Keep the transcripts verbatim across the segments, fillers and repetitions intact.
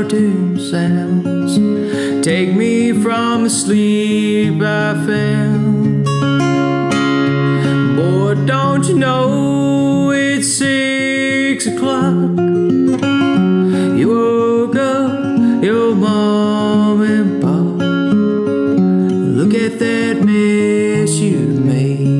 cartoon sounds take me from the sleep I found. Boy, don't you know it's six o'clock? You woke up your mom and pop. Look at that mess you made.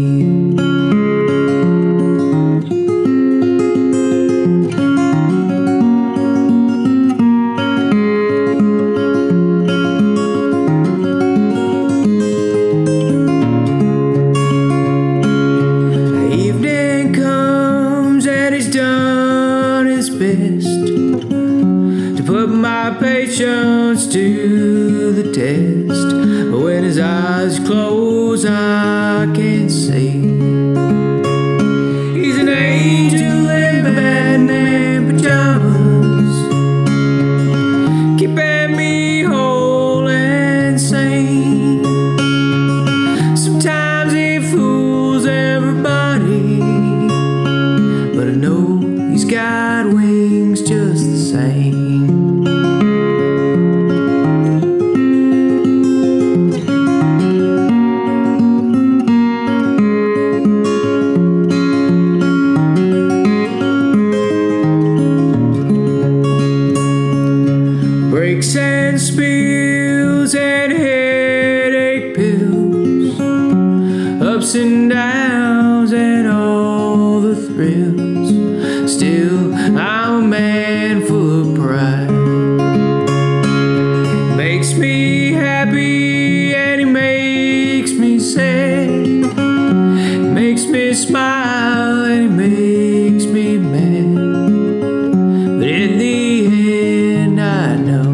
Done his best to put my patience to the test, but when his eyes close I can't see. He's an angel in Batman pajamas, keeping me whole and sane. Sometimes he fools everybody, but I know he's got wings just the same. Breaks and spills and headache pills, ups and downs and all the thrills. Still, I'm a man full of pride. Makes me happy and he makes me sad. Makes me smile and he makes me mad. But in the end I know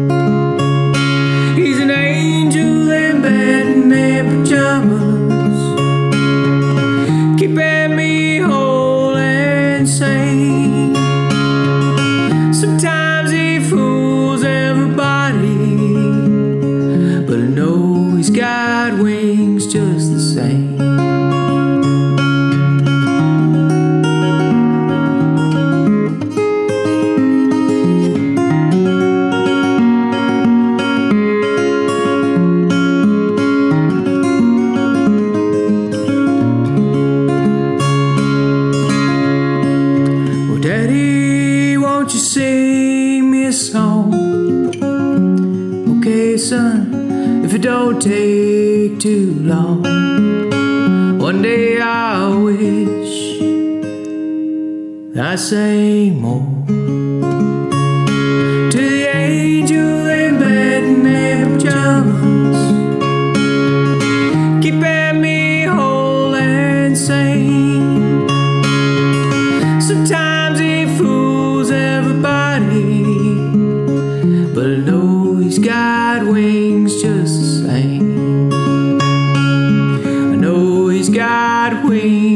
he's an angel in Batman pajamas, keeping me whole and sane. Sometimes he fools everybody, but I know he's got wings just the same. Daddy, won't you sing me a song? Okay, son, if it don't take too long. One day I wish I sang more to the angel in Batman pajamas, keeping me whole and sane. Sometimes he fools everybody, but I know he's got wings just the same. I know he's got wings